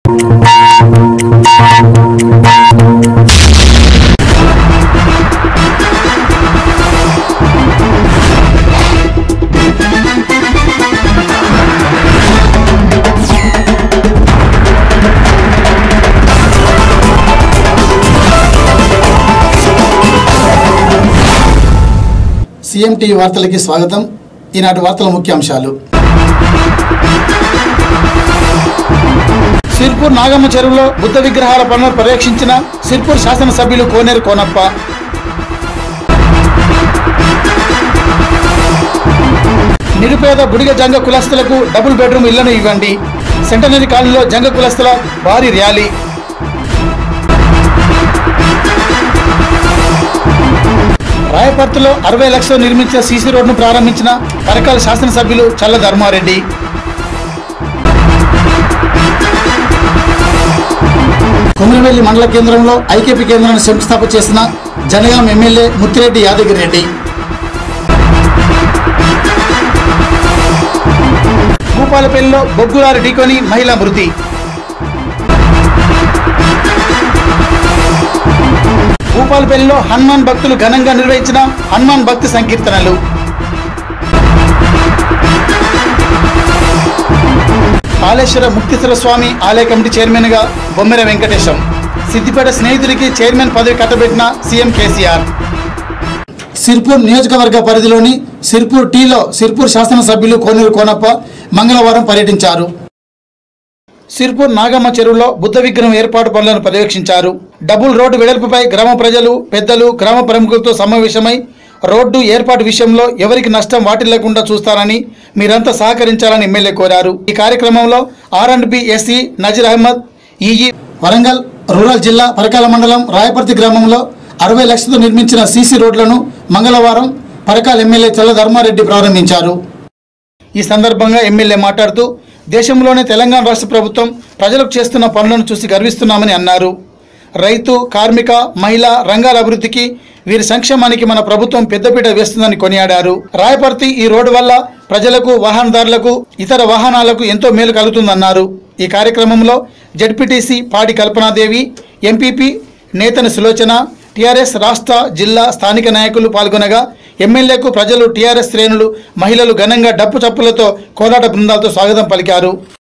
CMTV వార్తలకి స్వాగతం. ఈనాటి వార్తల ముఖ్యాంశాలు. సిర్పూర్ నాగమ్మ చెరువులో బుద్ధ విగ్రహాల పనులను పర్యవేక్షించిన సిర్పూర్ శాసనసభ్యులు కోనేరు కోనప్ప. నిరుపేద బుడిగ జంగ కులస్తులకు డబుల్ బెడ్రూమ్ ఇళ్లను ఇవ్వండి. సెంటనరీ కాలనీలో జంగ కులస్తుల భారీ ర్యాలీ. రాయపర్తిలో 60 లక్షలు నిర్మించిన సీసీ రోడ్డును ప్రారంభించిన పరకాల శాసనసభ్యులు చల్ల ధర్మారెడ్డి. కొమరవెల్లి మండల కేంద్రంలో ఐకేపీ కేంద్రాన్ని శంకుస్థాపన చేసిన జనగాం ఎమ్మెల్యే ముత్తిరెడ్డి యాదగిరెడ్డి. భూపాలపల్లిలో బొగ్గులారి ఢీకొని మహిళా మృతి. భూపాలపల్లిలో హనుమాన్ భక్తులు ఘనంగా నిర్వహించిన హనుమాన్ భక్తి సంకీర్తనలు. కాళేశ్వర ముక్తేశ్వర స్వామి ఆలయ కమిటీ చైర్మన్ గా బొమ్మెర వెంకటేశం. సిద్దిపేట స్నేహితుడికి చైర్మన్ పదవి కట్టబెట్టిన సీఎం కేసీఆర్. సిర్పూర్ నియోజకవర్గ పరిధిలోని సిర్పూర్ టీలో సిర్పూర్ శాసనసభ్యులు కోనేరు కోనప్ప మంగళవారం పర్యటించారు. సిర్పూర్ నాగమ్మ చెరువులో బుద్ధ విగ్రహం ఏర్పాటు పనులను పర్యవేక్షించారు. డబుల్ రోడ్డు వెడల్పుపై గ్రామ ప్రజలు, పెద్దలు, గ్రామ ప్రముఖులతో సమావేశమై రోడ్డు ఏర్పాటు విషయంలో ఎవరికి నష్టం వాటిల్లకుండా చూస్తారని, మీరంతా సహకరించాలని ఎమ్మెల్యే కోరారు. ఈ కార్యక్రమంలో R&B SE Nazeer Ahmed, EE Warangal rural జిల్లా పరకాల మండలం రాయపర్తి గ్రామంలో 60 లక్షలతో నిర్మించిన సీసీ రోడ్లను మంగళవారం పరకాల ఎమ్మెల్యే చల్ల ధర్మారెడ్డి ప్రారంభించారు. ఈ సందర్భంగా ఎమ్మెల్యే మాట్లాడుతూ, దేశంలోనే తెలంగాణ రాష్ట్ర ప్రభుత్వం ప్రజలకు చేస్తున్న పనులను చూసి గర్విస్తున్నామని అన్నారు. రైతు, కార్మిక, మహిళా రంగాల అభివృద్ధికి, వీరి సంక్షేమానికి మన ప్రభుత్వం పెద్దపీట వేస్తుందని కొనియాడారు. రాయపర్తి ఈ రోడ్డు వల్ల ప్రజలకు, వాహనదారులకు, ఇతర వాహనాలకు ఎంతో మేలు కలుగుతుందన్నారు. ఈ కార్యక్రమంలో ZPTC Padi Kalpanadevi, MPP Nethani Sulochana, TRS రాష్ట్ర, జిల్లా, స్థానిక నాయకులు పాల్గొనగా ఎమ్మెల్యేకు ప్రజలు, టీఆర్ఎస్ శ్రేణులు, మహిళలు ఘనంగా డప్పు చప్పులతో, కోలాట బృందాలతో స్వాగతం పలికారు.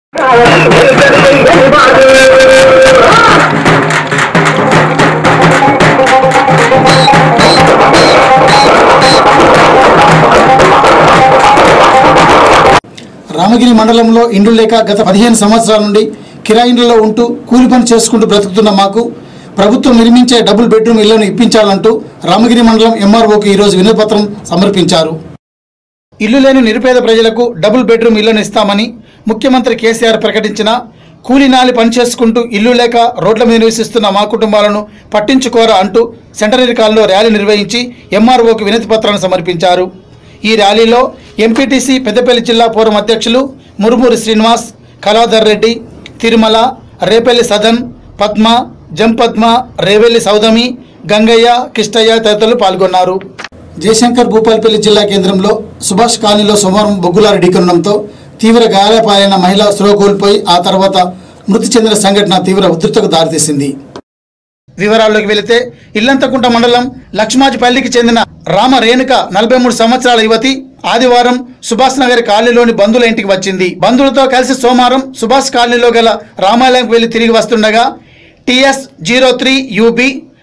రామగిరి మండలంలో ఇండ్లు లేక గత 15 సంవత్సరాల నుండి కిరాయిల్లో ఉంటూ కూలి పని చేసుకుంటూ బ్రతుకుతున్న మాకు ప్రభుత్వం నిర్మించే డబుల్ బెడ్రూమ్ ఇళ్లను ఇప్పించాలంటూ రామగిరి మండలం MROకు ఈరోజు వినతిపత్రం సమర్పించారు. ఇల్లు లేని నిరుపేద ప్రజలకు డబుల్ బెడ్రూమ్ ఇళ్లను ఇస్తామని ముఖ్యమంత్రి కేసీఆర్ ప్రకటించిన కూలి నాలి పనిచేసుకుంటూ ఇల్లు లేక రోడ్ల మీద నివసిస్తున్న మా కుటుంబాలను పట్టించుకోరా అంటూ సెంటనరీ కాలనీలో ర్యాలీ నిర్వహించి MROకు వినతిపత్రాన్ని సమర్పించారు. ఈ ర్యాలీలో ఎంపీటీసీ పెద్దపల్లి జిల్లా పూర్వం అధ్యక్షులు మురుమూరి శ్రీనివాస్, కళాధర్ రెడ్డి, తిరుమల, రేపల్లి సదన్, పద్మ, జంపద్మ, రేవెల్లి సౌదమి, గంగయ్య, కిష్టయ్య తదితరులు పాల్గొన్నారు. జయశంకర్ భూపాలపల్లి జిల్లా కేంద్రంలో సుభాష్ కాలనీలో సోమవారం బొగ్గులారి ఢీకొనడంతో తీవ్ర గాయాలపాలైన మహిళ స్పృహ కోల్పోయి ఆ తర్వాత మృతి చెందిన సంఘటన తీవ్ర ఉధృతకు దారితీసింది. వివరాల్లోకి వెళితే, ఇల్లంతకుంట మండలం లక్ష్మాజిపల్లికి చెందిన రామ రేణుక 43 సంవత్సరాల యువతి ఆదివారం సుభాష్ నగర్ కాలనీలోని బంధువుల ఇంటికి వచ్చింది. బంధువులతో కలిసి సోమవారం సుభాష్ కాలనీలో గల రామాలయంకు వెళ్లి తిరిగి వస్తుండగా TS 03 UB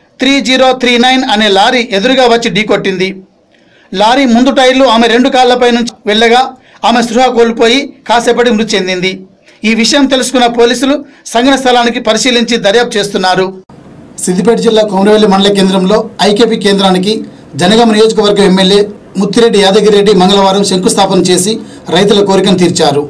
3039 అనే లారీ ఎదురుగా వచ్చి ఢీకొట్టింది. లారీ ముందు టైర్లు ఆమె 2 కాళ్లపై నుంచి వెళ్ళగా ఆమె స్పృహ కోల్పోయి కాసేపటి మృతి చెందింది. ఈ విషయం తెలుసుకున్న పోలీసులు సంఘటన స్థలానికి పరిశీలించి దర్యాప్తు చేస్తున్నారు. సిద్దిపేట జిల్లా కొమరవెల్లి మండల కేంద్రంలో ఐకేపీ కేంద్రానికి జనగామ నియోజకవర్గం ఎమ్మెల్యే ముత్తిరెడ్డి యాదగిరెడ్డి మంగళవారం శంకుస్థాపన చేసి రైతుల కోరికను తీర్చారు.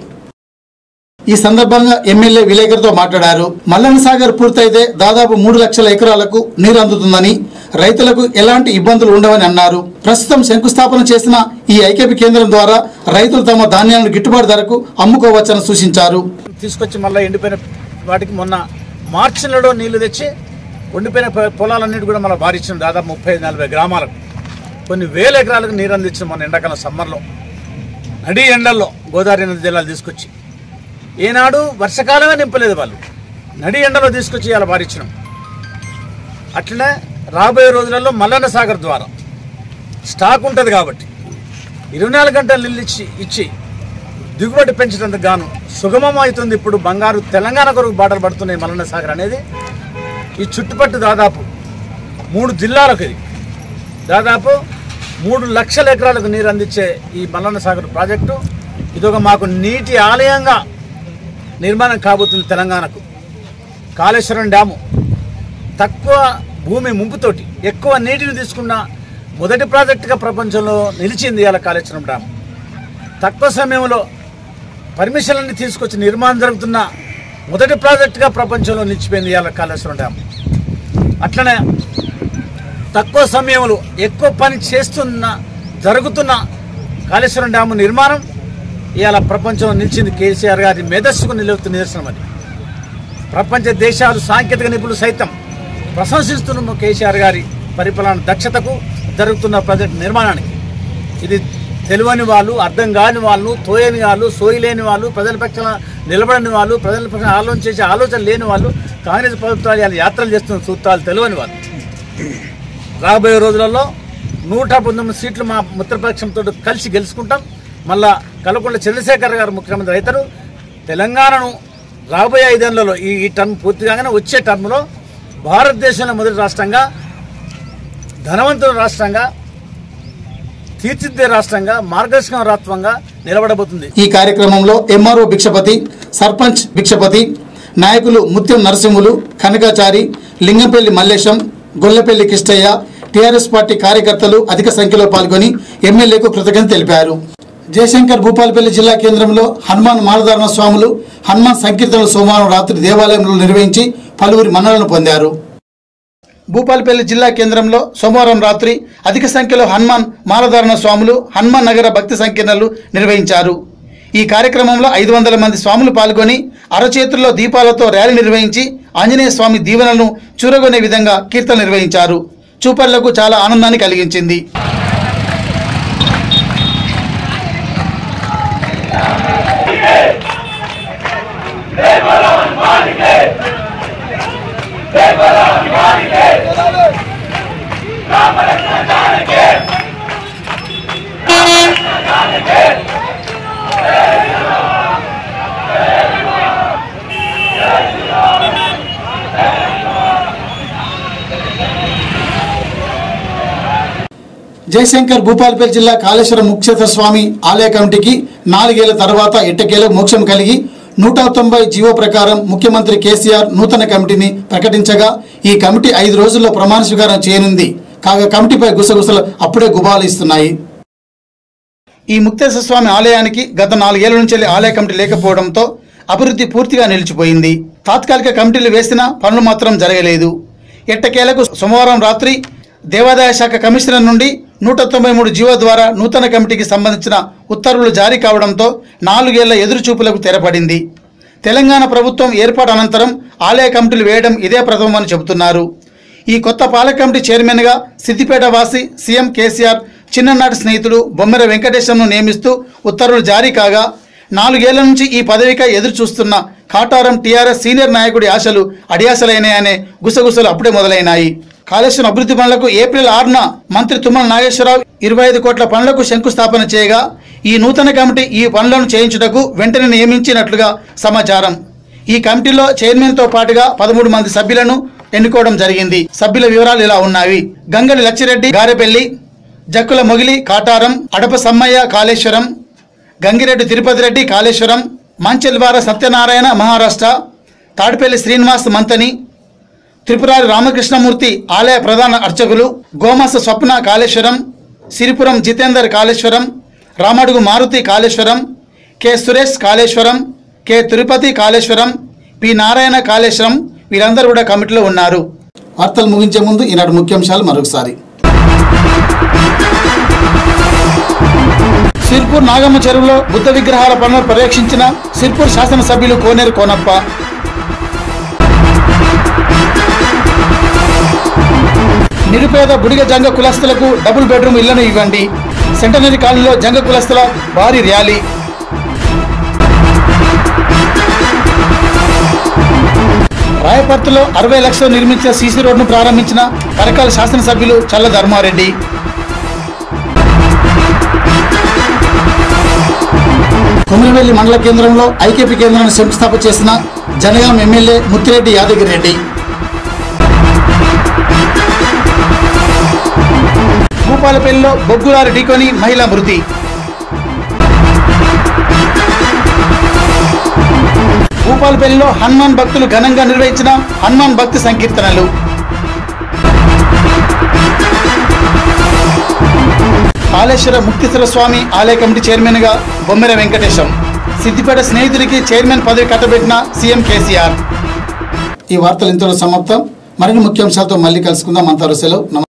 ఈ సందర్భంగా ఎమ్మెల్యే విలేకరులతో మాట్లాడారు. మల్లన్న సాగర్ పూర్తయితే దాదాపు 3 లక్షల ఎకరాలకు నీరు అందుతుందని, రైతులకు ఎలాంటి ఇబ్బందులు ఉండవని అన్నారు. ప్రస్తుతం శంకుస్థాపన చేసిన ఈ ఐకేపీ కేంద్రం ద్వారా రైతులు తమ ధాన్యాలను గిట్టుబాటు ధరకు అమ్ముకోవచ్చని సూచించారు. తీసుకొచ్చి మళ్ళీ ఎండిపోయిన వాటికి మొన్న మార్చి నెలలో నీళ్లు తెచ్చి ఎండిపోయిన పొలాలన్నిటి కూడా మళ్ళీ బారిచ్చిన దాదాపు 30-40 గ్రామాలకు కొన్ని వేల ఎకరాలకు నీరు అందించిన మన ఎండాకాలం సమ్మర్లో నడి ఎండల్లో గోదావరి నది జలాలు తీసుకొచ్చి ఏనాడు వర్షకాలమే నింపలేదు వాళ్ళు. నడి ఎండలో తీసుకొచ్చి ఇలా భారించినాం. అట్లనే రాబోయే రోజులలో మల్లన్న సాగర్ ద్వారా స్టాక్ ఉంటుంది కాబట్టి 24 గంటలు నీళ్ళు ఇచ్చి దిగుబడి పెంచడానికి గాను సుగమం అవుతుంది. ఇప్పుడు బంగారు తెలంగాణ కొరకు బాటలు పడుతున్నాయి మల్లన్న సాగర్ అనేది. ఈ చుట్టుపట్టు దాదాపు 3 జిల్లాలకు ఇది దాదాపు 3 లక్షల ఎకరాలకు నీరు అందించే ఈ మల్లన్న సాగర్ ప్రాజెక్టు ఇదొక మాకు నీటి ఆలయంగా నిర్మాణం కాబోతుంది తెలంగాణకు. కాళేశ్వరం డ్యాము తక్కువ భూమి ముంపుతోటి ఎక్కువ నీటిని తీసుకున్న మొదటి ప్రాజెక్టుగా ప్రపంచంలో నిలిచింది ఇవాళ కాళేశ్వరం డ్యాము. తక్కువ సమయంలో పర్మిషన్లన్నీ తీసుకొచ్చి నిర్మాణం జరుగుతున్న మొదటి ప్రాజెక్టుగా ప్రపంచంలో నిలిచిపోయింది ఇవాళ కాళేశ్వరం డ్యాము. అట్లనే తక్కువ సమయంలో ఎక్కువ పని జరుగుతున్న కాళేశ్వరం డ్యాము నిర్మాణం ఇవాళ ప్రపంచంలో నిలిచింది. కేసీఆర్ గారి మేధస్సుకు నిదర్శనం అది. ప్రపంచ దేశాలు సాంకేతిక నిపుణులు సైతం ప్రశంసిస్తున్న కేసీఆర్ గారి పరిపాలన దక్షతకు జరుగుతున్న ప్రాజెక్టు నిర్మాణానికి. ఇది తెలియని వాళ్ళు, అర్థం కాని వాళ్ళు, తోయని వాళ్ళు, సోయలేని వాళ్ళు, ప్రజల పక్షాన నిలబడని వాళ్ళు, ప్రజల పక్షాన ఆలోచన లేని వాళ్ళు, కాంగ్రెస్ ప్రభుత్వాలు యాత్రలు చేస్తున్న సూత్రాలు తెలియని వాళ్ళు. రాబోయే రోజులలో 119 సీట్లు మా మిత్రపక్షంతో కలిసి గెలుచుకుంటాం. మళ్ళా కల్వకుంట్ల చంద్రశేఖర్ గారు ముఖ్యమంత్రి అవుతారు. తెలంగాణను రాబోయే 5 ఏళ్లలో ఈ టర్మ్ పూర్తి కాగానే వచ్చే టర్మ్లో భారతదేశంలో మొదటి రాష్ట్రంగా, ధనవంతుల రాష్ట్రంగా, తీర్చిదిద్దే రాష్ట్రంగా, మార్గదర్శక రాష్ట్రంగా నిలబడబోతుంది. ఈ కార్యక్రమంలో ఎంఆర్ఓ భిక్షపతి, సర్పంచ్ భిక్షపతి, నాయకులు ముత్యం నరసింహులు, కనకాచారి, లింగంపల్లి మల్లేశం, గొల్లపల్లి కిష్టయ్య, టీఆర్ఎస్ పార్టీ కార్యకర్తలు అధిక సంఖ్యలో పాల్గొని ఎమ్మెల్యేకు కృతజ్ఞత తెలిపారు. జయశంకర్ భూపాలపల్లి జిల్లా కేంద్రంలో హనుమాన్ మాలధారణ స్వాములు హనుమాన్ సంకీర్తనలు సోమవారం రాత్రి దేవాలయంలో నిర్వహించి పలువురి మన్ననలను పొందారు. భూపాలపల్లి జిల్లా కేంద్రంలో సోమవారం రాత్రి అధిక సంఖ్యలో హనుమాన్ మాలధారణ స్వాములు హనుమాన్ నగర భక్తి సంకీర్తనలు నిర్వహించారు. ఈ కార్యక్రమంలో 500 మంది స్వాములు పాల్గొని అరచేతుల్లో దీపాలతో ర్యాలీ నిర్వహించి ఆంజనేయ స్వామి దీవెనలను చూరగొనే విధంగా కీర్తన నిర్వహించారు. చూపర్లకు చాలా ఆనందాన్ని కలిగించింది. జయశంకర్ భూపాలపల్లి జిల్లా కాళేశ్వరం ముఖ్యేశ్వర స్వామి ఆలయ కమిటీకి 4 ఏళ్ల తర్వాత ఎట్టకేలకు మోక్షం కలిగి 190 జీవో ప్రకారం ముఖ్యమంత్రి కేసీఆర్ నూతన కమిటీని ప్రకటించగా ఈ కమిటీ 5 రోజుల్లో ప్రమాణ స్వీకారం చేయనుంది. కాగా కమిటీపై గుసగుసలు అప్పుడే గుబాలు ఇస్తున్నాయి. ఈ ముక్తేశ్వర స్వామి ఆలయానికి గత 4 ఏళ్ల నుంచి ఆలయ కమిటీ లేకపోవడంతో అభివృద్ధి పూర్తిగా నిలిచిపోయింది. తాత్కాలిక కమిటీలు వేసినా పనులు మాత్రం జరగలేదు. ఎట్టకేలకు సోమవారం రాత్రి దేవాదాయ శాఖ కమిషనర్ నుండి 193 జీవో ద్వారా నూతన కమిటీకి సంబంధించిన ఉత్తర్వులు జారీ కావడంతో 4 ఏళ్ల ఎదురుచూపులకు తెరపడింది. తెలంగాణ ప్రభుత్వం ఏర్పాటు అనంతరం ఆలయ కమిటీలు వేయడం ఇదే ప్రథమని చెబుతున్నారు. ఈ కొత్త పాలక కమిటీ చైర్మన్గా సిద్దిపేట వాసి సీఎం కేసీఆర్ చిన్ననాటి స్నేహితుడు బొమ్మెర వెంకటేశంను నియమిస్తూ ఉత్తర్వులు జారీ కాగా 4 ఏళ్ల నుంచి ఈ పదవికై ఎదురు చూస్తున్న కాటారం టీఆర్ఎస్ సీనియర్ నాయకుడి ఆశలు అడియాసలైనాయనే గుసగుసలు అప్పుడే మొదలైనాయి. కాళేశ్వరం అభివృద్ధి పనులకు ఏప్రిల్ 6న మంత్రి తుమ్మల నాగేశ్వరరావు 25 కోట్ల పనులకు శంకుస్థాపన చేయగా ఈ నూతన కమిటీ ఈ పనులను చేయించుటకు వెంటనే నియమించినట్లుగా సమాచారం. ఈ కమిటీలో చైర్మన్తో పాటుగా 13 మంది సభ్యులను ఎన్నుకోవడం జరిగింది. సభ్యుల వివరాలు ఇలా ఉన్నాయి. గంగడి లచ్చిరెడ్డి గారెపల్లి, జక్కుల మొగిలి కాటారం, అడప సమ్మయ్య కాళేశ్వరం, గంగిరెడ్డి తిరుపతి రెడ్డి కాళేశ్వరం, మంచెల్వార సత్యనారాయణ మహారాష్ట్ర, తాడిపల్లి శ్రీనివాస్ మంతని, త్రిపురారి రామకృష్ణమూర్తి ఆలయ ప్రధాన అర్చకులు, Gomasa Swapna Kaleshwaram, Siripuram Jitender Kaleshwaram, Ramadugu Maruthi Kaleshwaram, K Suresh Kaleshwaram, K Tirupati Kaleshwaram, P Narayana Kaleshwaram వీరందరూ కూడా కమిటీలో ఉన్నారు. వార్తలు ముగించే ముందు ఈనాడు ముఖ్యాంశాలు మరొకసారి. సిర్పూర్ నాగమ్మ చెరువులో బుద్ధ విగ్రహాల పనులను పర్యవేక్షించిన సిర్పూర్ శాసనసభ్యులు కోనేరు కోనప్ప. నిరుపేద బుడిగ జంగ కులస్తులకు డబుల్ బెడ్రూమ్ ఇళ్లను ఇవ్వండి. సెంటనరీ కాలనీలో జంగ కులస్తుల భారీ ర్యాలీ. రాయపర్తిలో 60 లక్షలు నిర్మించిన సీసీ రోడ్డును ప్రారంభించిన పరకాల శాసనసభ్యులు చల్ల ధర్మారెడ్డి. కొమిరవెల్లి మండల కేంద్రంలో ఐకేపీ కేంద్రాన్ని శంకుస్థాపన చేసిన జనగాం ఎమ్మెల్యే ముత్తిరెడ్డి యాదగిరెడ్డి. భూపాలపల్లిలో బొగ్గులారి ఢీకొని మహిళా మృతి. భూపాలపల్లిలో హనుమాన్ భక్తులు ఘనంగా నిర్వహించిన హనుమాన్ భక్తి సంకీర్తనలు. కాళేశ్వర ముక్తేశ్వర స్వామి ఆలయ కమిటీ చైర్మన్ గా బొమ్మెర వెంకటేశం. సిద్దిపేట స్నేహితుడికి చైర్మన్ పదవి కట్టబెట్టిన సీఎం కేసీఆర్. ఈ వార్తలు ఇంతలో సమాప్తం. మరిన్ని ముఖ్యాంశాలతో మళ్ళీ కలుసుకుందాం. అంతవరకు సెలవు.